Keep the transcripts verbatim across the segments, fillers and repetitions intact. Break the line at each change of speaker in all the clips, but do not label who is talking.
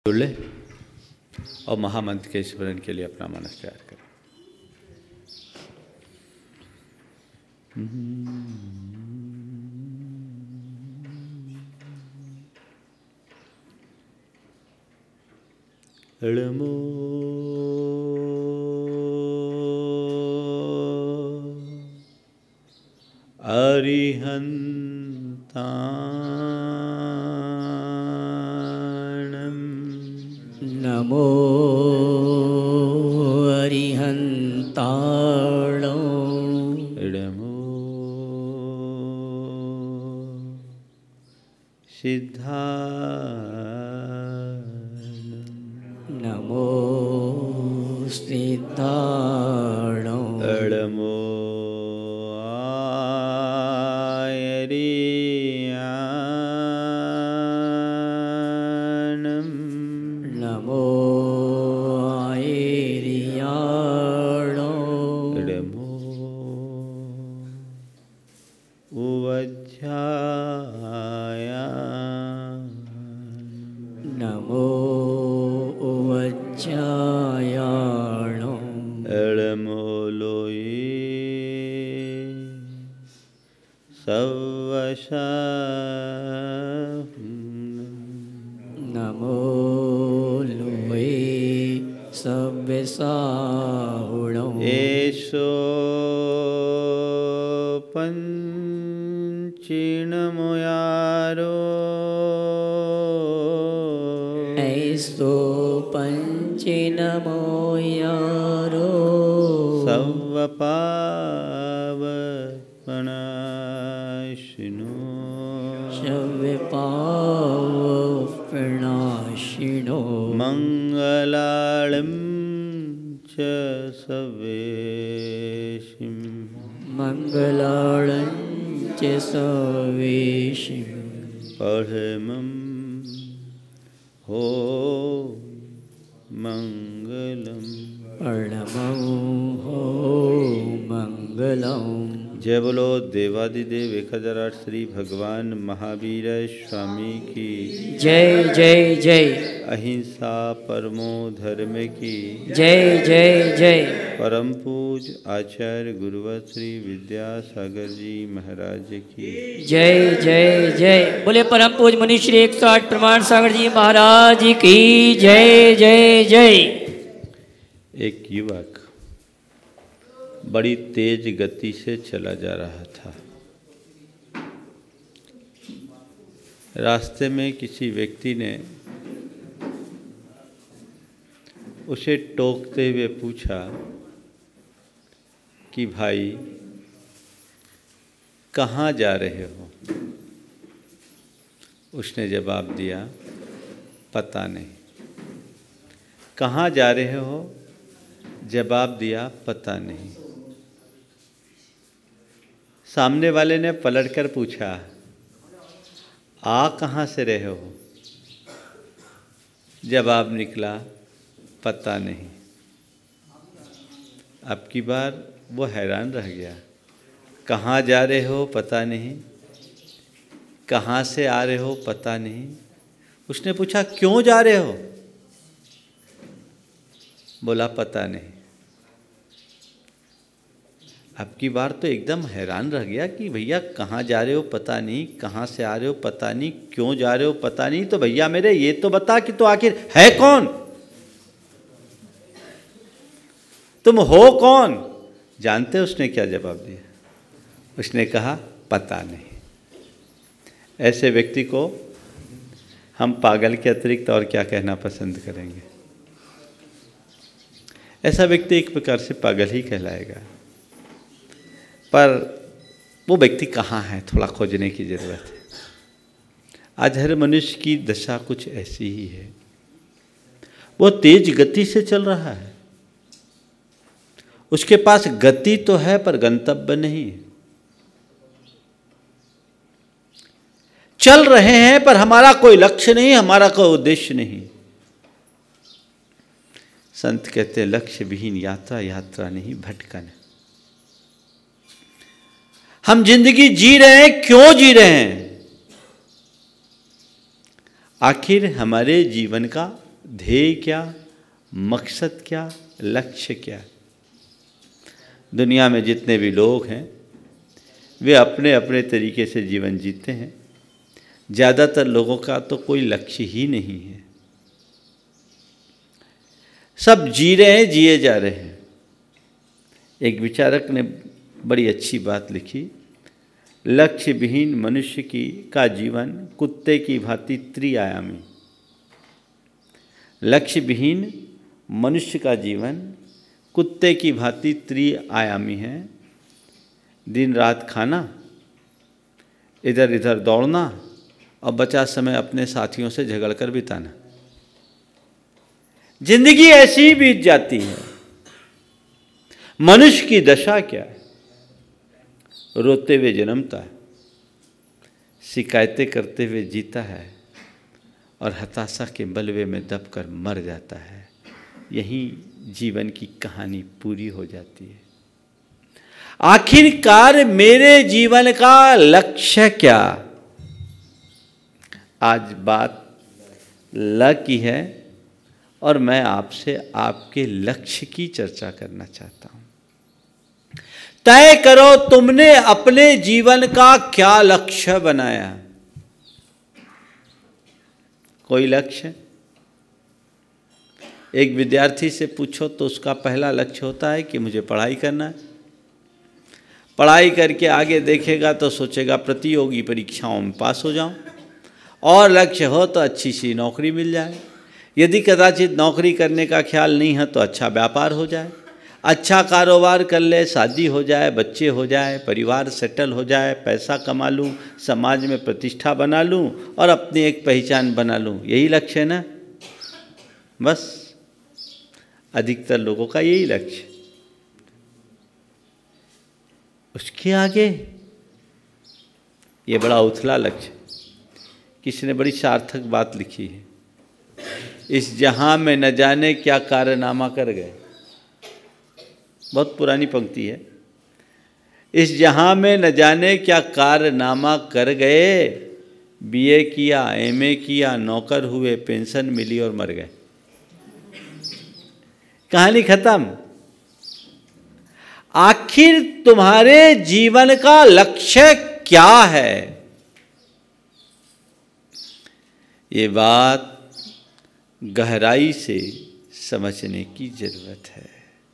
जुड़ ले और महामंत्र के स्मरण के लिए अपना मन तैयार करें। ळमो अरिहन्ताणं
नमो अरिहन्ताणं
ळमो सिद्धाणं
नमो सिद्धाणं
ळमो आयर्याणं
नमो आयर्याणं
ळमो उवज्झायाणं
नमो उवज्जायाणं
ळमो लोये सवशः
नमो लोये सव्यसाहुणं
एषो पञ्चिणमुयारो
ऐसो पञ्चिनमो यारो
सवपावपणाशिनो
शव्यपावप्रणाशिनो
मङ्गलाळं च सवेशिं
मङ्गलाळं च सवेशिं
परमं हो मङ्गलम्
परमं हो मङ्गलम्।
जय बोलो देवादिदेव एक हजार आठ श्री भगवान महावीर स्वामी की
जय जय जय
अहिंसा परमो धर्म की
जय जय जय
परम पूज आचार्य गुरुवर श्री विद्यासागर जी महाराज की
जय जय जय। बोले परम पूज मुनि श्री एक सौ आठ प्रमाण सागर जी महाराज की जय जय जय।
एक युवक बड़ी तेज गति से चला जा रहा था। रास्ते में किसी व्यक्ति ने उसे टोकते हुए पूछा कि भाई कहाँ जा रहे हो? उसने जवाब दिया पता नहीं। कहाँ जा रहे हो? जवाब दिया पता नहीं। सामने वाले ने पलटकर पूछा आ कहाँ से रहे हो? जवाब निकला पता नहीं। अब की बार वो हैरान रह गया। कहाँ जा रहे हो पता नहीं, कहाँ से आ रहे हो पता नहीं। उसने पूछा क्यों जा रहे हो? बोला पता नहीं। अब की बार तो एकदम हैरान रह गया कि भैया कहाँ जा रहे हो पता नहीं, कहाँ से आ रहे हो पता नहीं, क्यों जा रहे हो पता नहीं। तो भैया मेरे ये तो बता कि तो आखिर है कौन, तुम हो कौन? जानते हो उसने क्या जवाब दिया? उसने कहा पता नहीं। ऐसे व्यक्ति को हम पागल के अतिरिक्त और क्या कहना पसंद करेंगे? ऐसा व्यक्ति एक प्रकार से पागल ही कहलाएगा। पर वो व्यक्ति कहाँ है, थोड़ा खोजने की ज़रूरत है। आज हर मनुष्य की दशा कुछ ऐसी ही है। वो तेज गति से चल रहा है, उसके पास गति तो है पर गंतव्य नहीं। चल रहे हैं पर हमारा कोई लक्ष्य नहीं, हमारा कोई उद्देश्य नहीं। संत कहते हैं लक्ष्य विहीन यात्रा यात्रा नहीं भटकन। हम जिंदगी जी रहे हैं, क्यों जी रहे हैं? आखिर हमारे जीवन का ध्येय क्या, मकसद क्या, लक्ष्य क्या। दुनिया में जितने भी लोग हैं वे अपने अपने तरीके से जीवन जीते हैं। ज़्यादातर लोगों का तो कोई लक्ष्य ही नहीं है, सब जी रहे हैं, जिए जा रहे हैं। एक विचारक ने बड़ी अच्छी बात लिखी, लक्ष्य विहीन मनुष्य की का जीवन कुत्ते की भांति त्रिआयामी। लक्ष्य विहीन मनुष्य का जीवन कुत्ते की भांति त्रिआयामी है। दिन रात खाना, इधर इधर दौड़ना और बचा समय अपने साथियों से झगड़ कर बिताना। जिंदगी ऐसी ही बीत जाती है। मनुष्य की दशा क्या है? रोते हुए जन्मता है, शिकायतें करते हुए जीता है और हताशा के बलवे में दबकर मर जाता है। यही जीवन की कहानी पूरी हो जाती है। आखिरकार मेरे जीवन का लक्ष्य क्या? आज बात ल की है और मैं आपसे आपके लक्ष्य की चर्चा करना चाहता हूं। तय करो तुमने अपने जीवन का क्या लक्ष्य बनाया। कोई लक्ष्य? एक विद्यार्थी से पूछो तो उसका पहला लक्ष्य होता है कि मुझे पढ़ाई करना है। पढ़ाई करके आगे देखेगा तो सोचेगा प्रतियोगी परीक्षाओं में पास हो जाऊं, और लक्ष्य हो तो अच्छी सी नौकरी मिल जाए। यदि कदाचित नौकरी करने का ख्याल नहीं है तो अच्छा व्यापार हो जाए, अच्छा कारोबार कर ले, शादी हो जाए, बच्चे हो जाए, परिवार सेटल हो जाए, पैसा कमा लूँ, समाज में प्रतिष्ठा बना लूँ और अपनी एक पहचान बना लूँ। यही लक्ष्य है ना? बस अधिकतर लोगों का यही लक्ष्य। उसके आगे ये बड़ा उथला लक्ष्य। किसी ने बड़ी सार्थक बात लिखी है, इस जहां में न जाने क्या कारनामा कर गए। बहुत पुरानी पंक्ति है। इस जहां में न जाने क्या कारनामा कर गए, बीए किया, एमए किया, नौकर हुए, पेंशन मिली और मर गए। कहानी खत्म। आखिर तुम्हारे जीवन का लक्ष्य क्या है? ये बात गहराई से समझने की जरूरत है।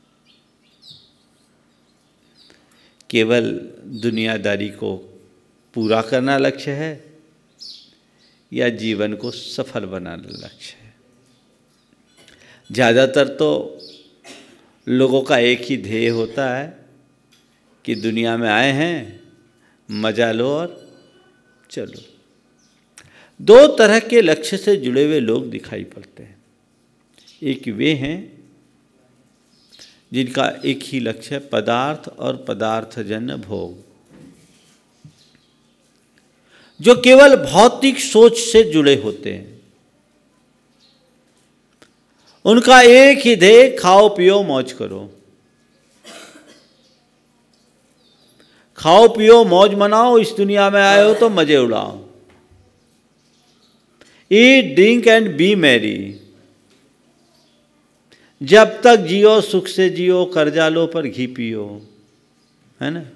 केवल दुनियादारी को पूरा करना लक्ष्य है या जीवन को सफल बनाना लक्ष्य है? ज़्यादातर तो लोगों का एक ही ध्येय होता है कि दुनिया में आए हैं, मजा लो और चलो। दो तरह के लक्ष्य से जुड़े हुए लोग दिखाई पड़ते हैं। एक वे हैं जिनका एक ही लक्ष्य है, पदार्थ और पदार्थजन्य भोग, जो केवल भौतिक सोच से जुड़े होते हैं। उनका एक ही ध्येय, खाओ पियो मौज करो, खाओ पियो मौज मनाओ, इस दुनिया में आए हो तो मजे उड़ाओ। Eat drink and be merry. जब तक जियो सुख से जियो, कर्जा लो पर घी पियो, है ना?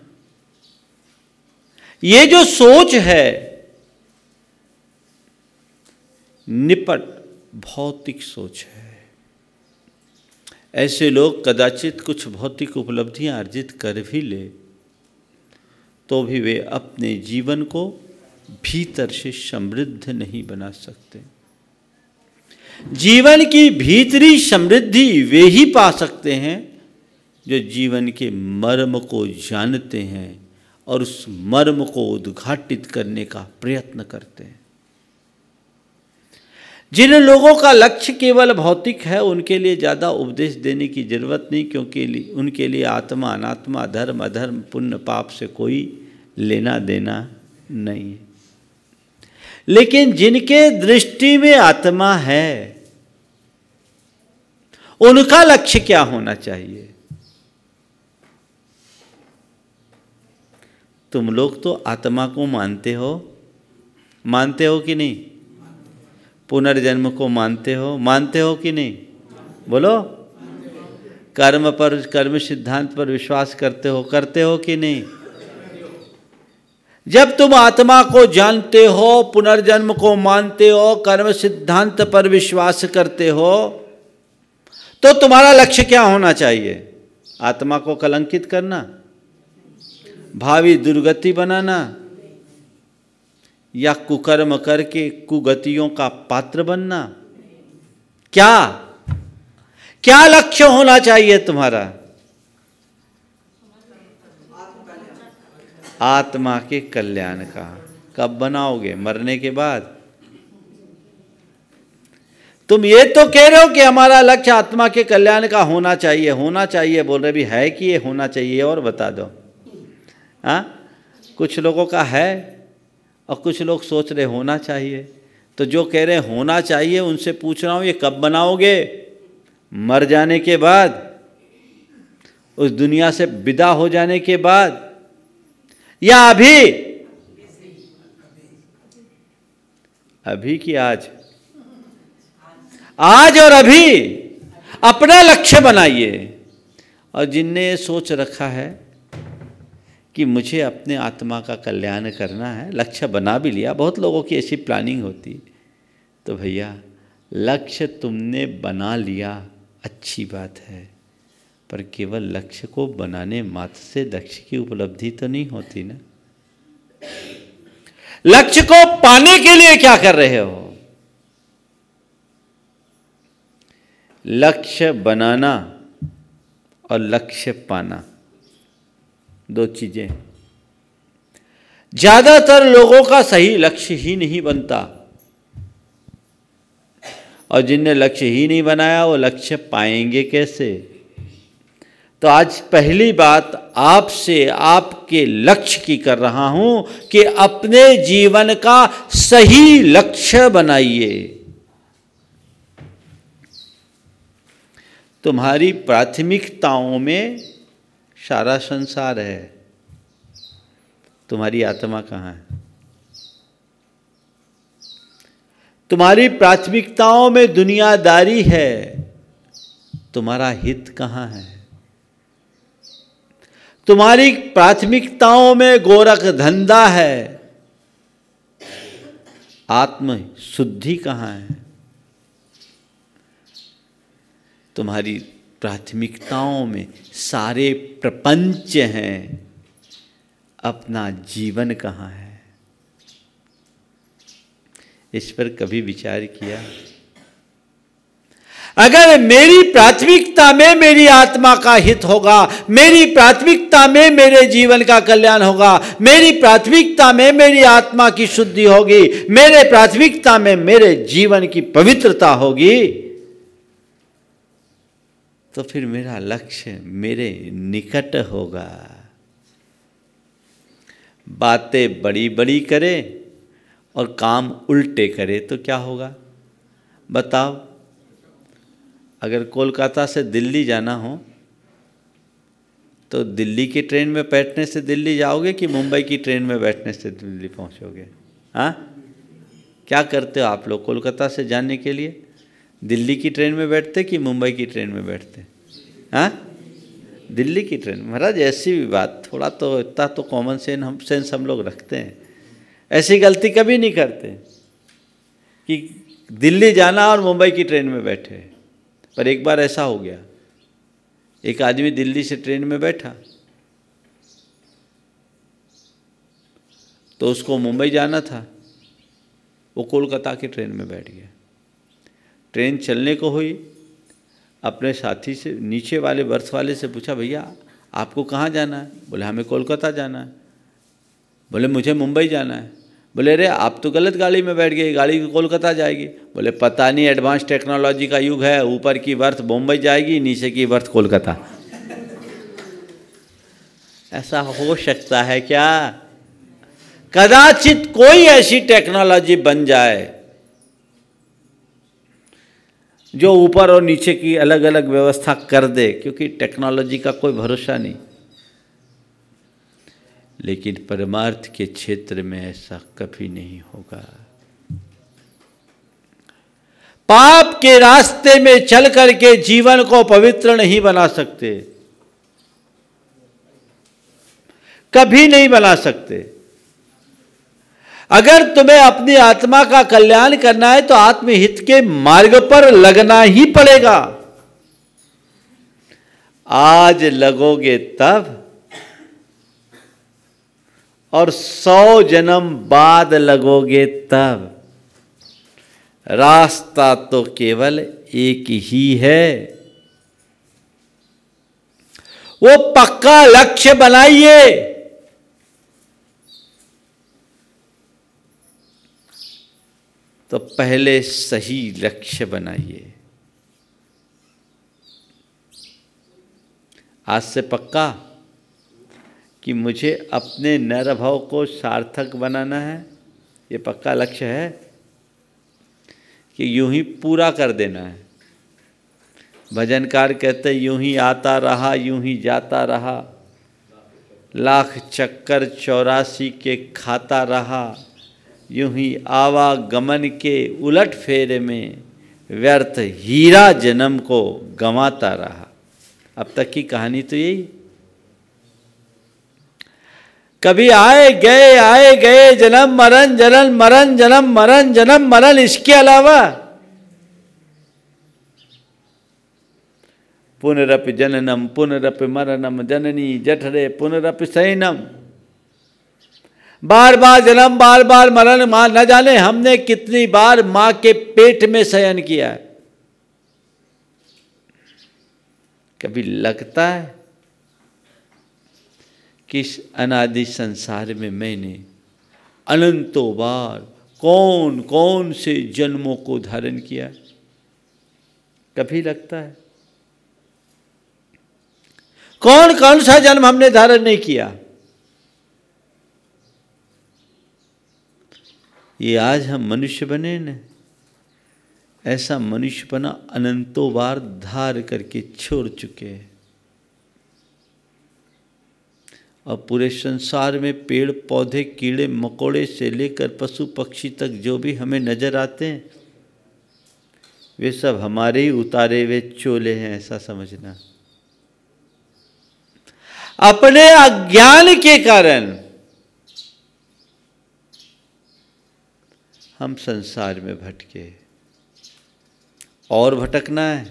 ये जो सोच है निपट भौतिक सोच है। ऐसे लोग कदाचित कुछ भौतिक उपलब्धियां अर्जित कर भी ले तो भी वे अपने जीवन को भीतर से समृद्ध नहीं बना सकते। जीवन की भीतरी समृद्धि वे ही पा सकते हैं जो जीवन के मर्म को जानते हैं और उस मर्म को उद्घाटित करने का प्रयत्न करते हैं। जिन लोगों का लक्ष्य केवल भौतिक है उनके लिए ज़्यादा उपदेश देने की जरूरत नहीं, क्योंकि उनके लिए आत्मा अनात्मा, धर्म अधर्म, पुण्य पाप से कोई लेना देना नहीं है। लेकिन जिनके दृष्टि में आत्मा है उनका लक्ष्य क्या होना चाहिए? तुम लोग तो आत्मा को मानते हो, मानते हो कि नहीं? पुनर्जन्म को मानते हो? मानते हो कि नहीं? बोलो। कर्म पर, कर्म सिद्धांत पर विश्वास करते हो? करते हो कि नहीं? जब तुम आत्मा को जानते हो, पुनर्जन्म को मानते हो, कर्म सिद्धांत पर विश्वास करते हो, तो तुम्हारा लक्ष्य क्या होना चाहिए? आत्मा को कलंकित करना, भावी दुर्गति बनाना, या कुकर्म करके कुगतियों का पात्र बनना? क्या क्या लक्ष्य होना चाहिए तुम्हारा? आत्मा के कल्याण का। कब बनाओगे? मरने के बाद। तुम ये तो कह रहे हो कि हमारा लक्ष्य आत्मा के कल्याण का होना चाहिए, होना चाहिए बोल रहे, भी है कि ये होना चाहिए? और बता दो। हाँ, कुछ लोगों का है और कुछ लोग सोच रहे होना चाहिए। तो जो कह रहे होना चाहिए उनसे पूछ रहा हूँ, ये कब बनाओगे? मर जाने के बाद, उस दुनिया से विदा हो जाने के बाद, या अभी? अभी की आज? आज और अभी अपना लक्ष्य बनाइए। और जिनने ये सोच रखा है कि मुझे अपने आत्मा का कल्याण करना है, लक्ष्य बना भी लिया, बहुत लोगों की ऐसी प्लानिंग होती, तो भैया लक्ष्य तुमने बना लिया, अच्छी बात है, पर केवल लक्ष्य को बनाने मात्र से लक्ष्य की उपलब्धि तो नहीं होती ना। लक्ष्य को पाने के लिए क्या कर रहे हो? लक्ष्य बनाना और लक्ष्य पाना दो चीजें। ज्यादातर लोगों का सही लक्ष्य ही नहीं बनता, और जिनने लक्ष्य ही नहीं बनाया वो लक्ष्य पाएंगे कैसे? तो आज पहली बात आपसे, आपके लक्ष्य की कर रहा हूं कि अपने जीवन का सही लक्ष्य बनाइए। तुम्हारी प्राथमिकताओं में सारा संसार है, तुम्हारी आत्मा कहाँ है? तुम्हारी प्राथमिकताओं में दुनियादारी है, तुम्हारा हित कहाँ है? तुम्हारी प्राथमिकताओं में गोरख धंधा है, आत्म शुद्धि कहाँ है? तुम्हारी प्राथमिकताओं में सारे प्रपंच हैं, अपना जीवन कहाँ है? इस पर कभी विचार किया? अगर मेरी प्राथमिकता में मेरी आत्मा का हित होगा, मेरी प्राथमिकता में मेरे जीवन का कल्याण होगा, मेरी प्राथमिकता में मेरी आत्मा की शुद्धि होगी, मेरे प्राथमिकता में मेरे जीवन की पवित्रता होगी, तो फिर मेरा लक्ष्य मेरे निकट होगा। बातें बड़ी बड़ी करे और काम उल्टे करे तो क्या होगा? बताओ। अगर कोलकाता से दिल्ली जाना हो तो दिल्ली की ट्रेन में बैठने से दिल्ली जाओगे कि मुंबई की ट्रेन में बैठने से दिल्ली पहुंचोगे? हाँ, क्या करते हो आप लोग? कोलकाता से जाने के लिए दिल्ली की ट्रेन में बैठते कि मुंबई की ट्रेन में बैठते? हाँ, दिल्ली की ट्रेन। महाराज ऐसी भी बात, थोड़ा तो इतना तो कॉमन सेंस हम सेंस हम लोग रखते हैं। ऐसी गलती कभी नहीं करते कि दिल्ली जाना और मुंबई की ट्रेन में बैठे। पर एक बार ऐसा हो गया, एक आदमी दिल्ली से ट्रेन में बैठा तो उसको मुंबई जाना था, वो कोलकाता की ट्रेन में बैठ गया। ट्रेन चलने को हुई, अपने साथी से, नीचे वाले बर्थ वाले से पूछा, भैया आपको कहाँ जाना है? बोले हमें कोलकाता जाना है। बोले मुझे मुंबई जाना है। बोले अरे आप तो गलत गाड़ी में बैठ गए, गाड़ी कोलकाता जाएगी। बोले पता नहीं, एडवांस टेक्नोलॉजी का युग है, ऊपर की बर्थ मुंबई जाएगी, नीचे की बर्थ कोलकाता। ऐसा हो सकता है क्या? कदाचित कोई ऐसी टेक्नोलॉजी बन जाए जो ऊपर और नीचे की अलग अलग व्यवस्था कर दे, क्योंकि टेक्नोलॉजी का कोई भरोसा नहीं। लेकिन परमार्थ के क्षेत्र में ऐसा कभी नहीं होगा। पाप के रास्ते में चल करके जीवन को पवित्र नहीं बना सकते, कभी नहीं बना सकते। अगर तुम्हें अपनी आत्मा का कल्याण करना है तो आत्महित के मार्ग पर लगना ही पड़ेगा। आज लगोगे तब, और सौ जन्म बाद लगोगे तब। रास्ता तो केवल एक ही है। वो पक्का लक्ष्य बनाइए। तो पहले सही लक्ष्य बनाइए। आज से पक्का कि मुझे अपने नरभाव को सार्थक बनाना है, ये पक्का लक्ष्य है कि यूं ही पूरा कर देना है। भजनकार कहते यूं ही आता रहा यूं ही जाता रहा, लाख चक्कर चौरासी के खाता रहा, यूं ही आवागमन के उलट फेरे में व्यर्थ हीरा जन्म को गंवाता रहा। अब तक की कहानी तो यही। कभी आए गए आए गए जन्म मरण जन्म मरण जन्म मरण जन्म मरण, इसके अलावा पुनरपि जननम पुनरपि मरणम जननी जठरे पुनरपि शयनम, बार बार जन्म बार बार मरण। मां न जाने हमने कितनी बार मां के पेट में शयन किया है। कभी लगता है कि इस अनादि संसार में मैंने अनंतों बार कौन कौन से जन्मों को धारण किया? कभी लगता है? कौन कौन सा जन्म हमने धारण नहीं किया? ये आज हम मनुष्य बने न, ऐसा मनुष्यपना अनंतों बार धार करके छोड़ चुके हैं। और पूरे संसार में पेड़ पौधे कीड़े मकोड़े से लेकर पशु पक्षी तक जो भी हमें नजर आते हैं, वे सब हमारे ही उतारे हुए चोले हैं, ऐसा समझना। अपने अज्ञान के कारण हम संसार में भटके। और भटकना है?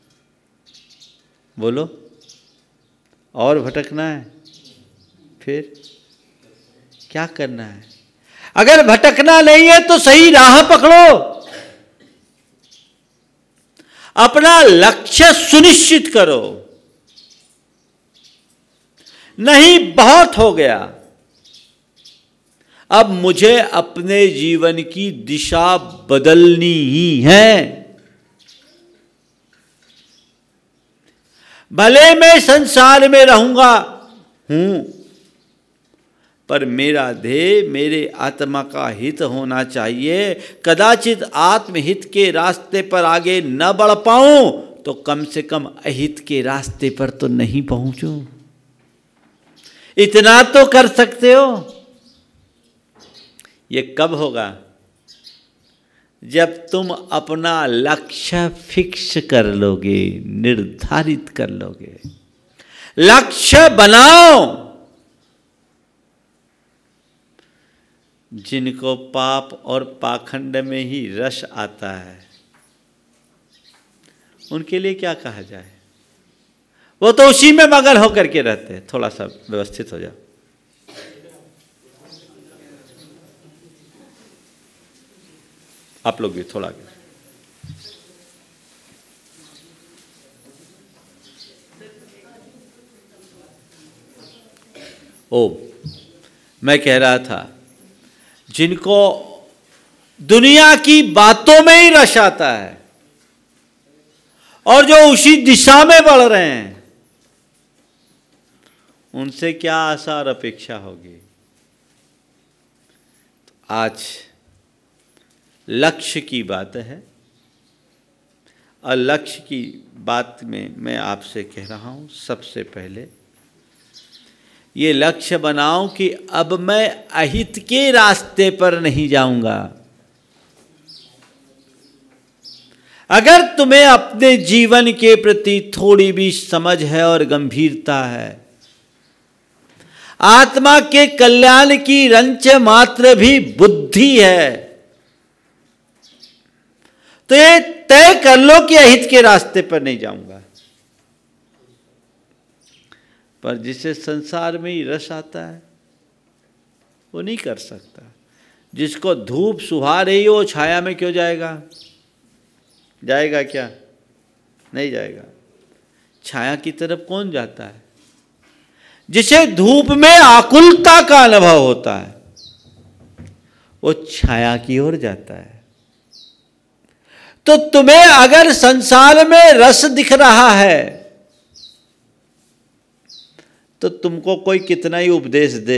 बोलो, और भटकना है? फिर क्या करना है? अगर भटकना नहीं है तो सही राह पकड़ो, अपना लक्ष्य सुनिश्चित करो। नहीं, बहुत हो गया, अब मुझे अपने जीवन की दिशा बदलनी ही है। भले मैं संसार में रहूंगा हूं, पर मेरा ध्येय मेरे आत्मा का हित होना चाहिए। कदाचित आत्महित के रास्ते पर आगे न बढ़ पाऊं तो कम से कम अहित के रास्ते पर तो नहीं पहुंचूं। इतना तो कर सकते हो। ये कब होगा? जब तुम अपना लक्ष्य फिक्स कर लोगे, निर्धारित कर लोगे। लक्ष्य बनाओ। जिनको पाप और पाखंड में ही रस आता है, उनके लिए क्या कहा जाए? वो तो उसी में मगन होकर के रहते हैं। थोड़ा सा व्यवस्थित हो जाओ। आप लोग भी थोड़ा आगे। ओ, मैं कह रहा था, जिनको दुनिया की बातों में ही रस आता है और जो उसी दिशा में बढ़ रहे हैं, उनसे क्या आशा और अपेक्षा होगी? तो आज लक्ष्य की बात है, और लक्ष्य की बात में मैं आपसे कह रहा हूं, सबसे पहले ये लक्ष्य बनाओ कि अब मैं अहित के रास्ते पर नहीं जाऊंगा। अगर तुम्हें अपने जीवन के प्रति थोड़ी भी समझ है और गंभीरता है, आत्मा के कल्याण की रंच मात्र भी बुद्धि है, तो ये तय कर लो कि अहित के रास्ते पर नहीं जाऊंगा। पर जिसे संसार में ही रस आता है वो नहीं कर सकता। जिसको धूप सुहा रही हो, छाया में क्यों जाएगा? जाएगा क्या? नहीं जाएगा। छाया की तरफ कौन जाता है? जिसे धूप में आकुलता का अनुभव होता है वो छाया की ओर जाता है। तो तुम्हें अगर संसार में रस दिख रहा है तो तुमको कोई कितना ही उपदेश दे,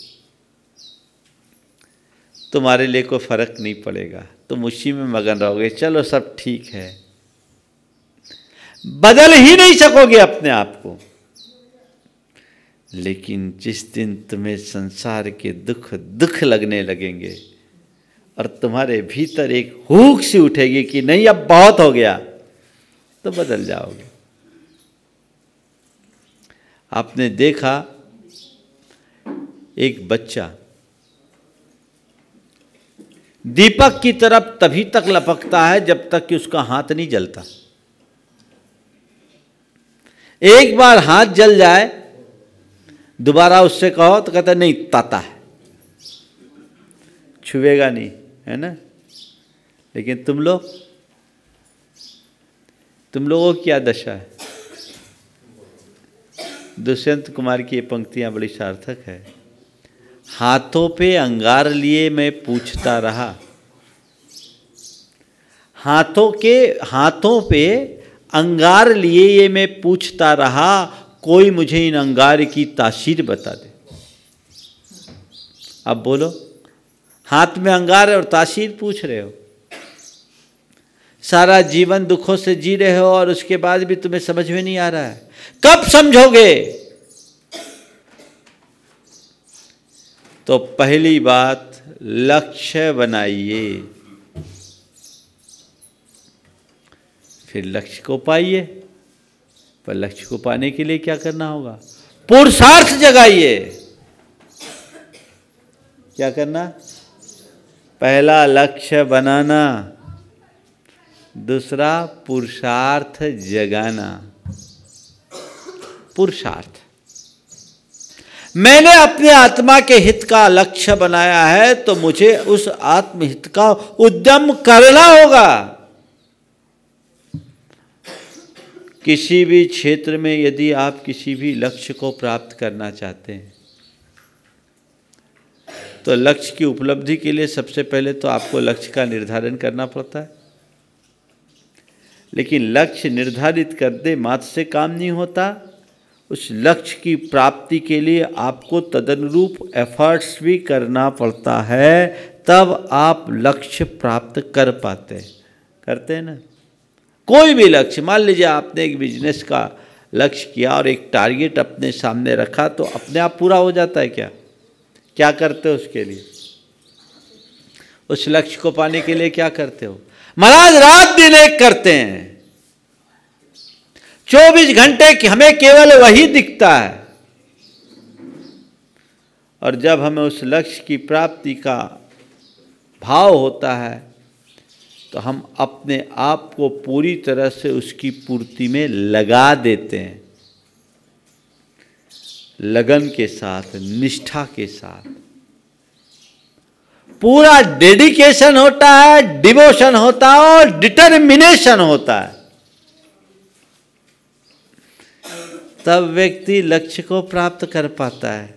तुम्हारे लिए कोई फर्क नहीं पड़ेगा, तुम उसी में मगन रहोगे। चलो सब ठीक है, बदल ही नहीं सकोगे अपने आप को। लेकिन जिस दिन तुम्हें संसार के दुख दुख लगने लगेंगे और तुम्हारे भीतर एक हुक सी उठेगी कि नहीं अब बहुत हो गया, तो बदल जाओगे। आपने देखा एक बच्चा दीपक की तरफ तभी तक लपकता है जब तक कि उसका हाथ नहीं जलता। एक बार हाथ जल जाए, दोबारा उससे कहो तो कहता नहीं, ताता है, छुएगा नहीं, है ना। लेकिन तुम लोग तुम लोगों की क्या दशा है? दुष्यंत कुमार की ये पंक्तियां बड़ी सार्थक है। हाथों पे अंगार लिए मैं पूछता रहा, हाथों के हाथों पे अंगार लिए ये मैं पूछता रहा, कोई मुझे इन अंगार की तासीर बता दे। अब बोलो, हाथ में अंगार और तासीर पूछ रहे हो, सारा जीवन दुखों से जी रहे हो और उसके बाद भी तुम्हें समझ में नहीं आ रहा है। कब समझोगे? तो पहली बात, लक्ष्य बनाइए, फिर लक्ष्य को पाइए। पर लक्ष्य को पाने के लिए क्या करना होगा? पुरुषार्थ जगाइए। क्या करना? पहला लक्ष्य बनाना, दूसरा पुरुषार्थ जगाना। पुरुषार्थ, मैंने अपने आत्मा के हित का लक्ष्य बनाया है तो मुझे उस आत्महित का उद्यम करना होगा। किसी भी क्षेत्र में यदि आप किसी भी लक्ष्य को प्राप्त करना चाहते हैं तो लक्ष्य की उपलब्धि के लिए सबसे पहले तो आपको लक्ष्य का निर्धारण करना पड़ता है। लेकिन लक्ष्य निर्धारित कर दे मात्र से काम नहीं होता, उस लक्ष्य की प्राप्ति के लिए आपको तदनुरूप एफर्ट्स भी करना पड़ता है, तब आप लक्ष्य प्राप्त कर पाते हैं। करते हैं ना। कोई भी लक्ष्य, मान लीजिए आपने एक बिजनेस का लक्ष्य किया और एक टारगेट अपने सामने रखा, तो अपने आप पूरा हो जाता है क्या? क्या करते हो उसके लिए? उस लक्ष्य को पाने के लिए क्या करते हो? महाराज रात दिन एक करते हैं, चौबीस घंटे की हमें केवल वही दिखता है। और जब हमें उस लक्ष्य की प्राप्ति का भाव होता है तो हम अपने आप को पूरी तरह से उसकी पूर्ति में लगा देते हैं, लगन के साथ, निष्ठा के साथ। पूरा डेडिकेशन होता है, डिवोशन होता है और डिटर्मिनेशन होता है। तब व्यक्ति लक्ष्य को प्राप्त कर पाता है।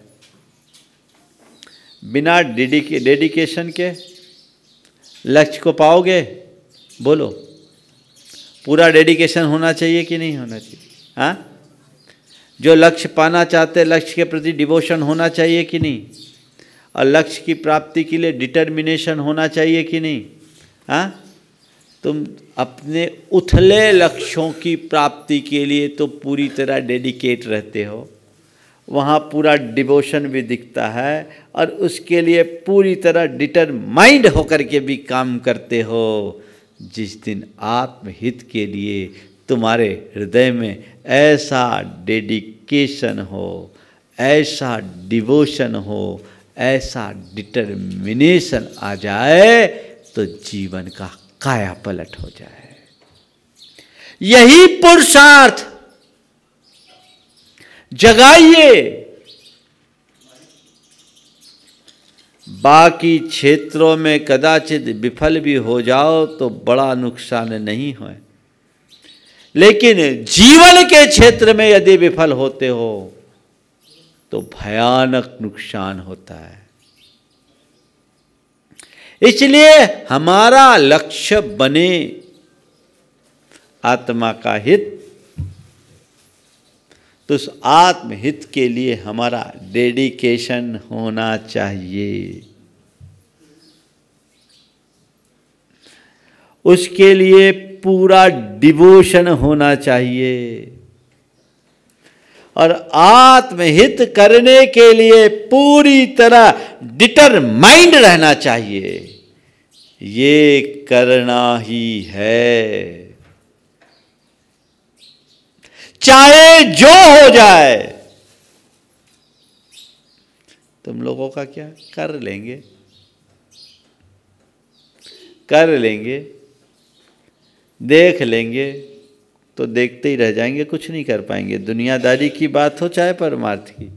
बिना डेडिके डेडिकेशन के लक्ष्य को पाओगे? बोलो, पूरा डेडिकेशन होना चाहिए कि नहीं होना चाहिए? हाँ, जो लक्ष्य पाना चाहते हैं लक्ष्य के प्रति डिवोशन होना चाहिए कि नहीं? और लक्ष्य की प्राप्ति के लिए डिटर्मिनेशन होना चाहिए कि नहीं? हाँ, तुम अपने उथले लक्ष्यों की प्राप्ति के लिए तो पूरी तरह डेडिकेट रहते हो, वहाँ पूरा डिवोशन भी दिखता है और उसके लिए पूरी तरह डिटरमाइंड होकर के भी काम करते हो। जिस दिन आत्महित के लिए तुम्हारे हृदय में ऐसा डेडिकेशन हो, ऐसा डिवोशन हो, ऐसा डिटर्मिनेशन आ जाए तो जीवन का काया पलट हो जाए। यही पुरुषार्थ जगाइए। बाकी क्षेत्रों में कदाचित विफल भी हो जाओ तो बड़ा नुकसान नहीं है, लेकिन जीवन के क्षेत्र में यदि विफल होते हो तो भयानक नुकसान होता है। इसलिए हमारा लक्ष्य बने आत्मा का हित, तो उस आत्महित के लिए हमारा डेडिकेशन होना चाहिए। उसके लिए पूरा डिवोशन होना चाहिए और आत्महित करने के लिए पूरी तरह डिटरमाइंड रहना चाहिए। ये करना ही है, चाहे जो हो जाए। तुम लोगों का क्या, कर लेंगे कर लेंगे देख लेंगे, तो देखते ही रह जाएंगे, कुछ नहीं कर पाएंगे। दुनियादारी की बात हो चाहे परमार्थ की।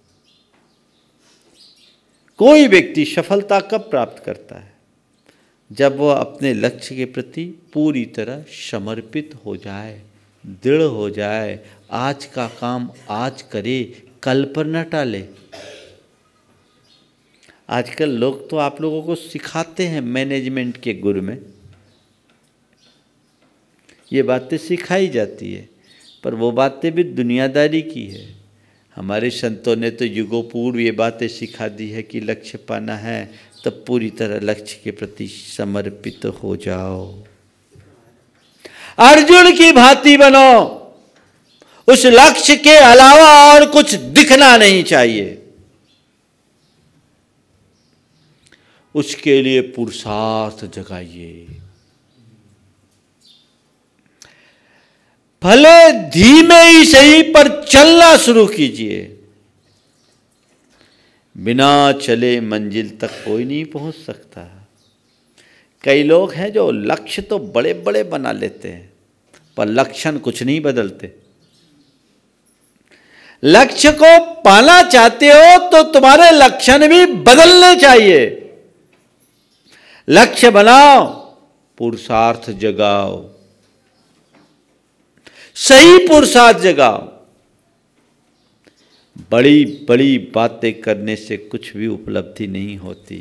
कोई व्यक्ति सफलता कब प्राप्त करता है? जब वह अपने लक्ष्य के प्रति पूरी तरह समर्पित हो जाए, दृढ़ हो जाए, आज का काम आज करे, कल पर न टाले। आजकल लोग तो आप लोगों को सिखाते हैं मैनेजमेंट के गुर में, ये बातें सिखाई जाती है, पर वो बातें भी दुनियादारी की है। हमारे संतों ने तो युगों पूर्व ये बातें सिखा दी है कि लक्ष्य पाना है तब पूरी तरह लक्ष्य के प्रति समर्पित हो जाओ। अर्जुन की भांति बनो, उस लक्ष्य के अलावा और कुछ दिखना नहीं चाहिए। उसके लिए पुरुषार्थ जगाइए। भले धीमे ही सही पर चलना शुरू कीजिए। बिना चले मंजिल तक कोई नहीं पहुंच सकता। कई लोग हैं जो लक्ष्य तो बड़े बड़े बना लेते हैं पर लक्षण कुछ नहीं बदलते। लक्ष्य को पाना चाहते हो तो तुम्हारे लक्षण भी बदलने चाहिए। लक्ष्य बनाओ, पुरुषार्थ जगाओ, सही पुरुषार्थ जगाओ। बड़ी बड़ी बातें करने से कुछ भी उपलब्धि नहीं होती।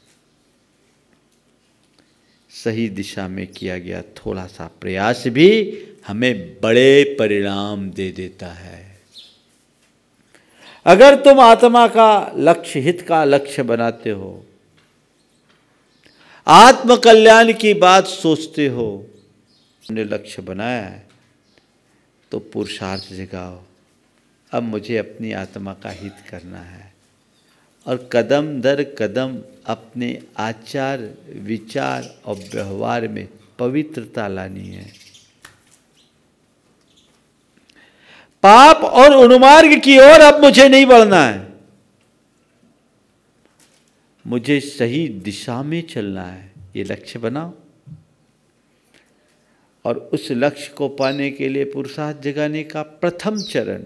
सही दिशा में किया गया थोड़ा सा प्रयास भी हमें बड़े परिणाम दे देता है। अगर तुम आत्मा का लक्ष्य, हित का लक्ष्य बनाते हो, आत्म कल्याण की बात सोचते हो, तुमने लक्ष्य बनाया है तो पुरुषार्थ जगाओ। अब मुझे अपनी आत्मा का हित करना है और कदम दर कदम अपने आचार, विचार और व्यवहार में पवित्रता लानी है। पाप और उन्मार्ग की ओर अब मुझे नहीं बढ़ना है, मुझे सही दिशा में चलना है। ये लक्ष्य बनाओ और उस लक्ष्य को पाने के लिए पुरुषार्थ जगाने का प्रथम चरण,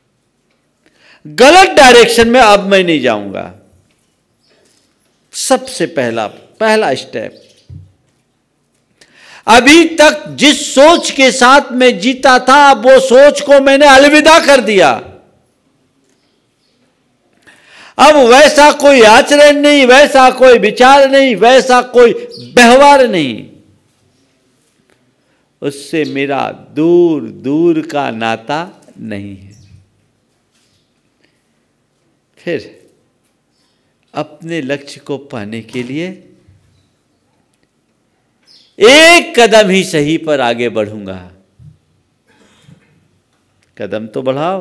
गलत डायरेक्शन में अब मैं नहीं जाऊंगा। सबसे पहला पहला स्टेप, अभी तक जिस सोच के साथ मैं जीता था वो सोच को मैंने अलविदा कर दिया। अब वैसा कोई आचरण नहीं, वैसा कोई विचार नहीं, वैसा कोई व्यवहार नहीं। उससे मेरा दूर दूर का नाता नहीं है। फिर अपने लक्ष्य को पाने के लिए एक कदम ही सही पर आगे बढ़ूंगा। कदम तो बढ़ाओ।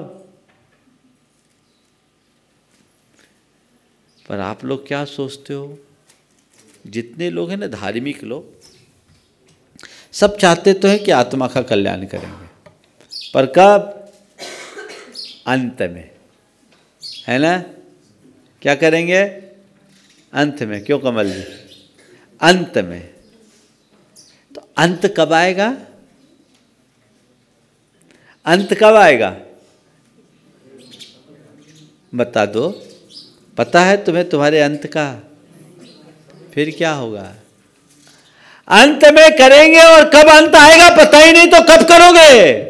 पर आप लोग क्या सोचते हो? जितने लोग हैं ना धार्मिक लोग, सब चाहते तो हैं कि आत्मा का कल्याण करेंगे, पर कब? अंत में, है ना? क्या करेंगे? अंत में। क्यों कमल जी? अंत में। तो अंत कब आएगा? अंत कब आएगा बता दो। पता है तुम्हें तुम्हारे अंत का? फिर क्या होगा? अंत में करेंगे, और कब अंत आएगा पता ही नहीं, तो कब करोगे?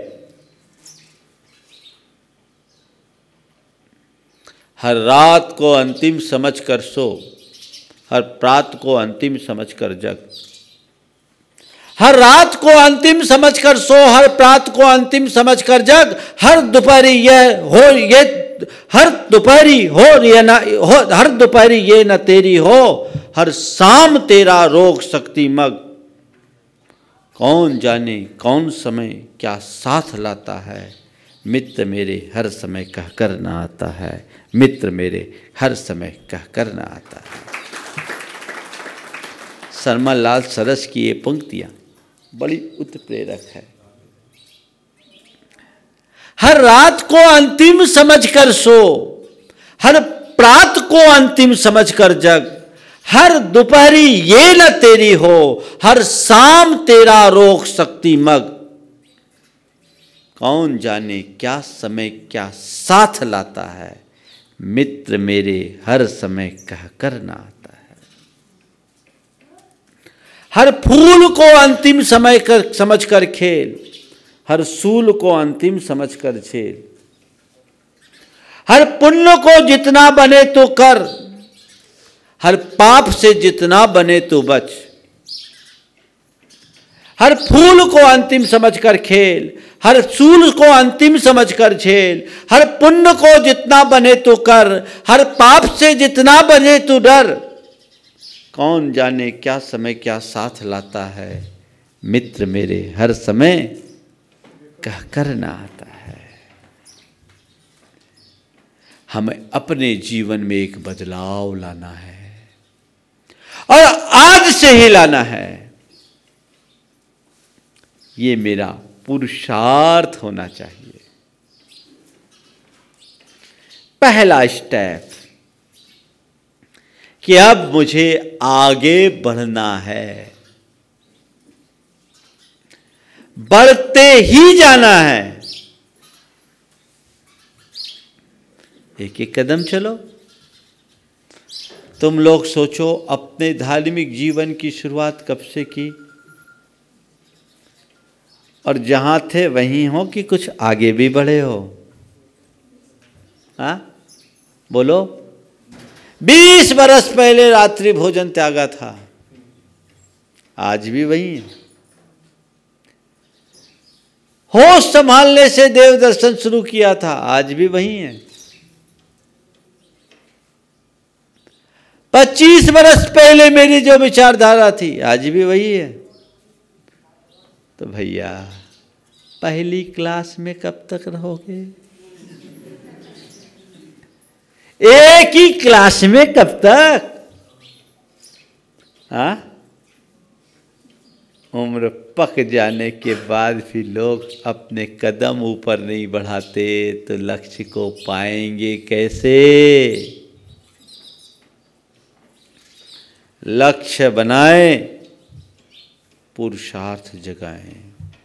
हर रात को अंतिम समझकर सो, हर प्रात को अंतिम समझकर जग। हर रात को अंतिम समझकर सो, हर प्रात को अंतिम समझकर जग। हर दोपहरी यह हो ये हर दोपहरी हो ये न हो हर दोपहरी ये न तेरी हो, हर शाम तेरा रोग शक्ति मग। कौन जाने कौन समय क्या साथ लाता है, मित्र मेरे हर समय कह कर न आता है, मित्र मेरे हर समय कह कर न आता है। शर्मा लाल सरस की ये पंक्तियां बड़ी उत्प्रेरक है। हर रात को अंतिम समझकर सो, हर प्रात को अंतिम समझकर जग। हर दोपहरी ये न तेरी हो, हर शाम तेरा रोग शक्ति मग। कौन जाने क्या समय क्या साथ लाता है, मित्र मेरे हर समय कह कर ना आता है। हर फूल को अंतिम समय कर समझ कर खेल, हर सूल को अंतिम समझ कर झेल। हर पुण्य को जितना बने तो कर, हर पाप से जितना बने तो बच। हर फूल को अंतिम समझकर खेल, हर सूल को अंतिम समझकर झेल। हर पुण्य को जितना बने तो कर, हर पाप से जितना बने तो डर। कौन जाने क्या समय क्या साथ लाता है, मित्र मेरे हर समय कह कर ना आता है। हमें अपने जीवन में एक बदलाव लाना है, और आज से ही लाना है। ये मेरा पुरुषार्थ होना चाहिए। पहला स्टेप कि अब मुझे आगे बढ़ना है, बढ़ते ही जाना है। एक एक कदम चलो। तुम लोग सोचो अपने धार्मिक जीवन की शुरुआत कब से की, और जहां थे वहीं हो कि कुछ आगे भी बढ़े हो? हाँ बोलो। बीस बरस पहले रात्रि भोजन त्यागा था, आज भी वही है। होश संभालने से देव दर्शन शुरू किया था, आज भी वही है। पच्चीस बरस पहले मेरी जो विचारधारा थी, आज भी वही है। तो भैया पहली क्लास में कब तक रहोगे? एक ही क्लास में कब तक? हाँ, उम्र पक जाने के बाद भी लोग अपने कदम ऊपर नहीं बढ़ाते तो लक्ष्य को पाएंगे कैसे? लक्ष्य बनाएं, पुरुषार्थ जगाएं।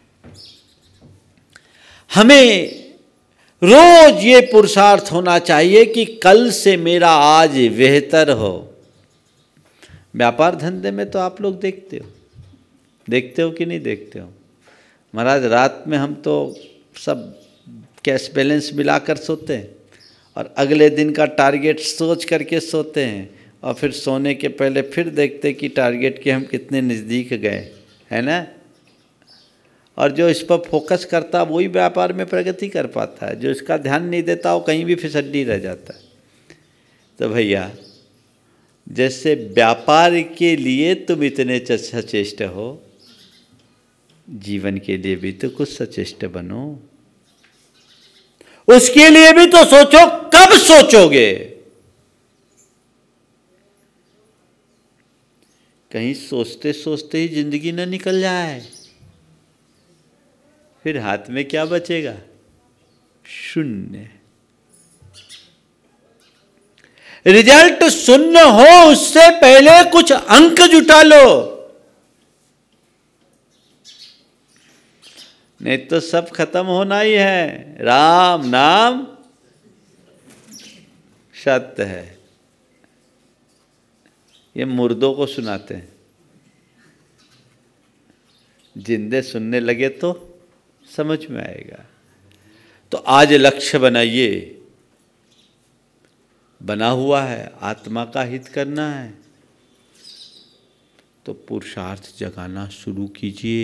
हमें रोज ये पुरुषार्थ होना चाहिए कि कल से मेरा आज बेहतर हो। व्यापार धंधे में तो आप लोग देखते हो, देखते हो कि नहीं देखते हो? महाराज रात में हम तो सब कैश बैलेंस मिलाकर सोते हैं, और अगले दिन का टारगेट सोच करके सोते हैं, और फिर सोने के पहले फिर देखते कि टारगेट के हम कितने नज़दीक गए, है ना? और जो इस पर फोकस करता वही व्यापार में प्रगति कर पाता है, जो इसका ध्यान नहीं देता वो कहीं भी फिसड्डी रह जाता है। तो भैया जैसे व्यापार के लिए तुम इतने सचेष्ट हो, जीवन के लिए भी तो कुछ सचेष्ट बनो। उसके लिए भी तो सोचो। कब सोचोगे? कहीं सोचते सोचते ही जिंदगी न निकल जाए। फिर हाथ में क्या बचेगा? शून्य। रिजल्ट शून्य हो उससे पहले कुछ अंक जुटा लो, नहीं तो सब खत्म होना ही है। राम नाम सत्य है, ये मुर्दों को सुनाते हैं। जिंदे सुनने लगे तो समझ में आएगा। तो आज लक्ष्य बनाइए, बना हुआ है आत्मा का हित करना है, तो पुरुषार्थ जगाना शुरू कीजिए।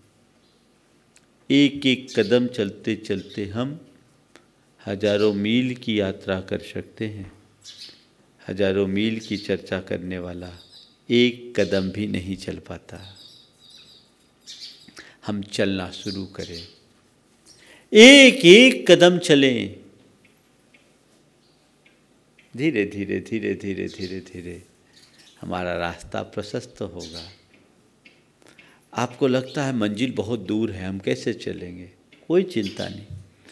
एक एक कदम चलते चलते हम हजारों मील की यात्रा कर सकते हैं। हजारों मील की चर्चा करने वाला एक कदम भी नहीं चल पाता। हम चलना शुरू करें, एक एक कदम चलें, धीरे धीरे धीरे धीरे धीरे धीरे हमारा रास्ता प्रशस्त होगा। आपको लगता है मंजिल बहुत दूर है, हम कैसे चलेंगे? कोई चिंता नहीं।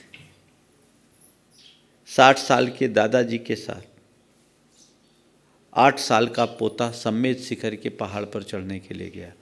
साठ साल के दादाजी के साथ आठ साल का पोता सम्मेद शिखर के पहाड़ पर चढ़ने के लिए गया।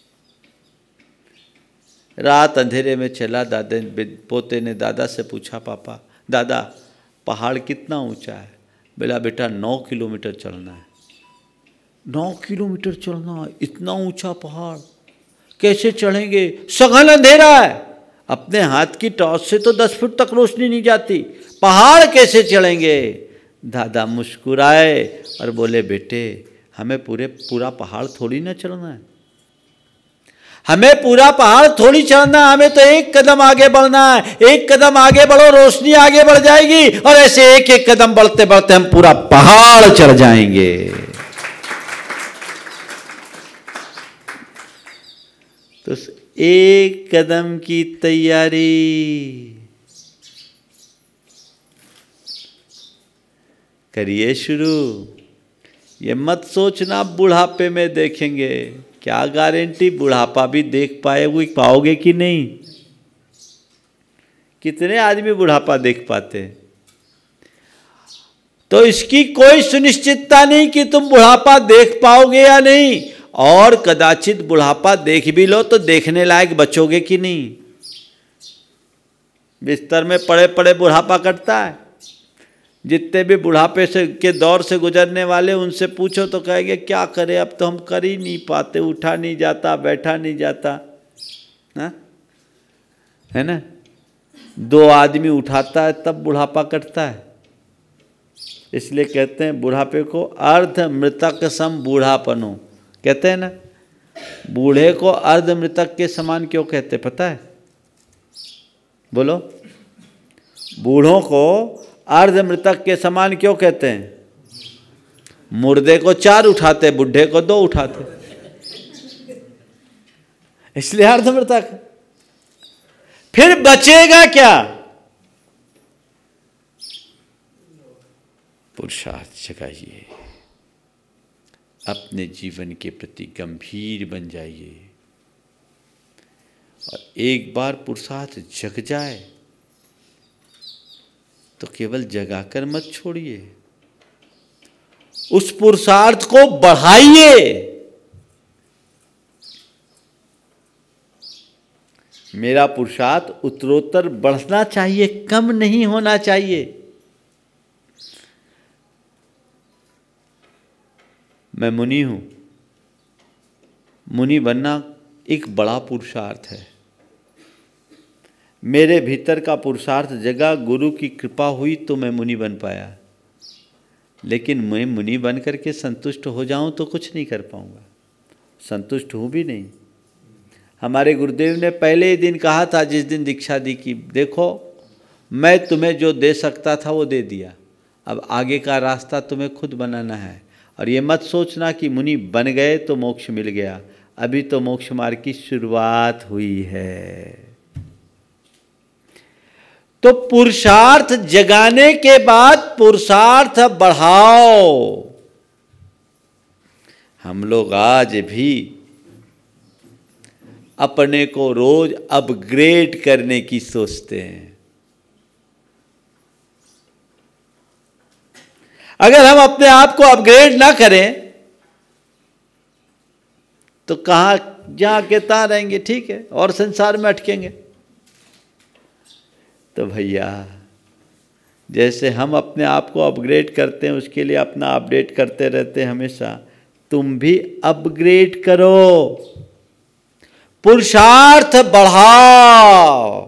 रात अंधेरे में चला। दादा पोते ने दादा से पूछा, पापा दादा पहाड़ कितना ऊंचा है? बोला बेटा नौ किलोमीटर चलना है। नौ किलोमीटर चलना है? इतना ऊंचा पहाड़ कैसे चढ़ेंगे? सघन अंधेरा है, अपने हाथ की टॉर्च से तो दस फुट तक रोशनी नहीं जाती, पहाड़ कैसे चढ़ेंगे? दादा मुस्कुराए और बोले, बेटे हमें पूरे पूरा पहाड़ थोड़ी ना चढ़ना है, हमें पूरा पहाड़ थोड़ी चढ़ना है, हमें तो एक कदम आगे बढ़ना है। एक कदम आगे बढ़ो, रोशनी आगे बढ़ जाएगी, और ऐसे एक एक कदम बढ़ते बढ़ते हम पूरा पहाड़ चढ़ जाएंगे। तो एक कदम की तैयारी, करिए शुरू। ये मत सोचना बुढ़ापे में देखेंगे, क्या गारंटी बुढ़ापा भी देख पाए पाओगे कि नहीं? कितने आदमी बुढ़ापा देख पाते हैं? तो इसकी कोई सुनिश्चितता नहीं कि तुम बुढ़ापा देख पाओगे या नहीं। और कदाचित बुढ़ापा देख भी लो तो देखने लायक बचोगे कि नहीं? बिस्तर में पड़े पड़े बुढ़ापा कटता है। जितने भी बुढ़ापे से के दौर से गुजरने वाले उनसे पूछो तो कहेंगे क्या करें, अब तो हम कर ही नहीं पाते, उठा नहीं जाता, बैठा नहीं जाता, हा? है ना? दो आदमी उठाता है तब बुढ़ापा कटता है। इसलिए कहते हैं बुढ़ापे को अर्ध मृतक सम बूढ़ापनो, कहते हैं ना। बूढ़े को अर्ध मृतक के समान क्यों कहते पता है? बोलो, बूढ़ों को अर्ध मृतक के समान क्यों कहते हैं? मुर्दे को चार उठाते, बुढ़े को दो उठाते, इसलिए अर्ध मृतक। फिर बचेगा क्या? पुरुषार्थ जगाइए, अपने जीवन के प्रति गंभीर बन जाइए, और एक बार पुरुषार्थ जग जाए तो केवल जगाकर मत छोड़िए, उस पुरुषार्थ को बढ़ाइए। मेरा पुरुषार्थ उत्तरोत्तर बढ़ना चाहिए, कम नहीं होना चाहिए। मैं मुनि हूं, मुनि बनना एक बड़ा पुरुषार्थ है। मेरे भीतर का पुरुषार्थ जगा, गुरु की कृपा हुई तो मैं मुनि बन पाया। लेकिन मैं मुनि बन करके संतुष्ट हो जाऊं तो कुछ नहीं कर पाऊंगा, संतुष्ट हूं भी नहीं। हमारे गुरुदेव ने पहले ही दिन कहा था, जिस दिन दीक्षा दी, कि देखो मैं तुम्हें जो दे सकता था वो दे दिया, अब आगे का रास्ता तुम्हें खुद बनाना है। और ये मत सोचना कि मुनि बन गए तो मोक्ष मिल गया, अभी तो मोक्ष मार्ग की शुरुआत हुई है। तो पुरुषार्थ जगाने के बाद पुरुषार्थ बढ़ाओ। हम लोग आज भी अपने को रोज अपग्रेड करने की सोचते हैं। अगर हम अपने आप को अपग्रेड ना करें तो कहां जहां के तहां रहेंगे, ठीक है, और संसार में अटकेंगे। तो भैया जैसे हम अपने आप को अपग्रेड करते हैं, उसके लिए अपना अपडेट करते रहते हैं हमेशा, तुम भी अपग्रेड करो, पुरुषार्थ बढ़ाओ।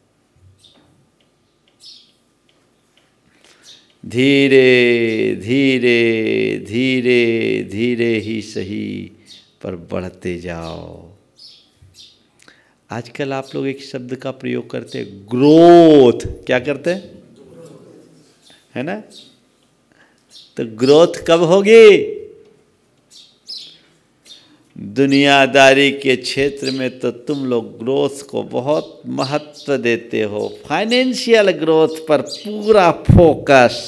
धीरे धीरे धीरे धीरे ही सही पर बढ़ते जाओ। आजकल आप लोग एक शब्द का प्रयोग करते हैं, ग्रोथ। क्या करते हैं, है ना? तो ग्रोथ कब होगी? दुनियादारी के क्षेत्र में तो तुम लोग ग्रोथ को बहुत महत्व देते हो, फाइनेंशियल ग्रोथ पर पूरा फोकस,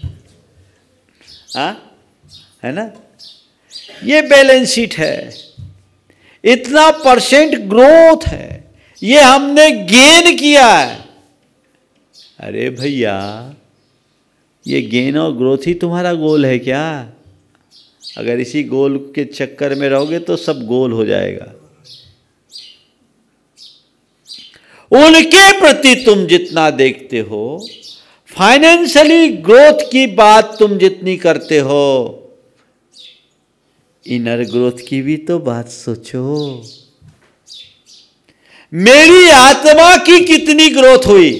हाँ, है ना? ये बैलेंस शीट है, इतना परसेंट ग्रोथ है, ये हमने गेन किया है। अरे भैया, ये गेन और ग्रोथ ही तुम्हारा गोल है क्या? अगर इसी गोल के चक्कर में रहोगे तो सब गोल हो जाएगा। उनके प्रति तुम जितना देखते हो, फाइनेंशियली ग्रोथ की बात तुम जितनी करते हो, इनर ग्रोथ की भी तो बात सोचो। मेरी आत्मा की कितनी ग्रोथ हुई,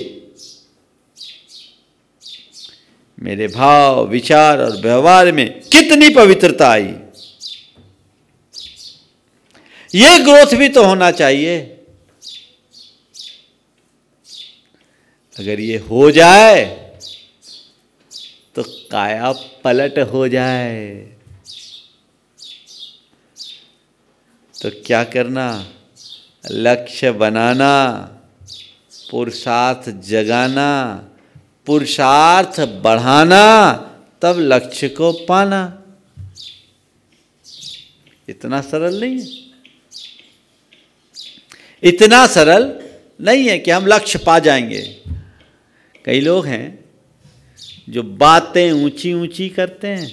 मेरे भाव, विचार और व्यवहार में कितनी पवित्रता आई, ये ग्रोथ भी तो होना चाहिए। अगर ये हो जाए तो काया पलट हो जाए। तो क्या करना? लक्ष्य बनाना, पुरुषार्थ जगाना, पुरुषार्थ बढ़ाना, तब लक्ष्य को पाना। इतना सरल नहीं है, इतना सरल नहीं है कि हम लक्ष्य पा जाएंगे। कई लोग हैं जो बातें ऊंची ऊंची करते हैं